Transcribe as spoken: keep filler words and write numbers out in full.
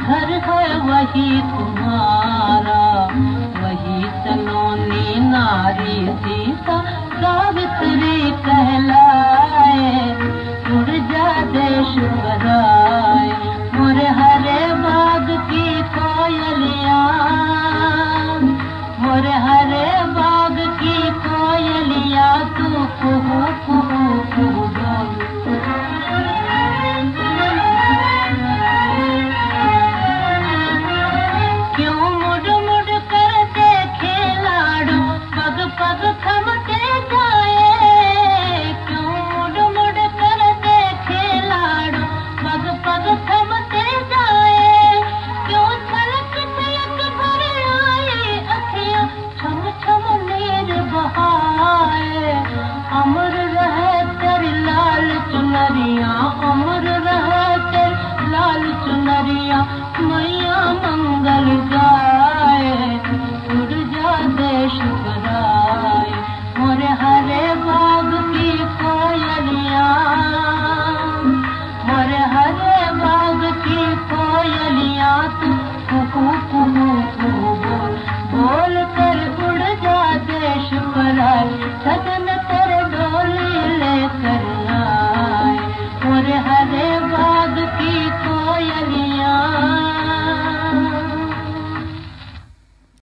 घर है वही तुम्हारा, वही सलोनी नारी सीता सावित्री कहलाए। उड़ जा देश बधाए मोरे हरे बाग की कोयलिया, मोरे हरे बाग की कोयलिया तू कुहू कुहू कुहू बोल। क्यों मुड़ मुड़ कर देखे लाडो पग पग थमते जाए, क्यों मुड़ मुड़ कर देखे लाडो पग पग थमते जाए। क्यों छलक छलक भर आए अखियां छम छम नीर बहाए। अमर रहे तेरी लाल चुनरिया, अमर रहे तेरी लाल चुनरिया, मैया मंगल गाए। उड़ जा देश बधाए मोरे हरे बाग